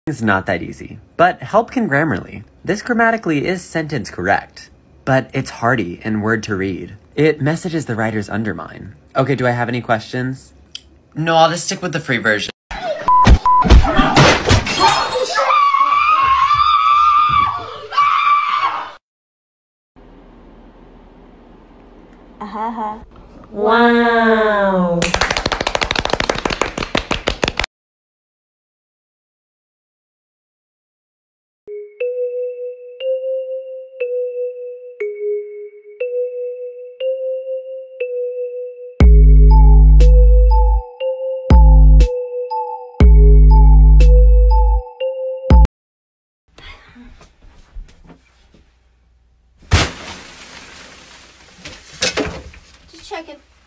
It's not that easy, but help can Grammarly. This grammatically is sentence correct, but it's hardy and word to read. It messages the writer's undermine. Okay, do I have any questions? No, I'll just stick with the free version. Wow. Just checking.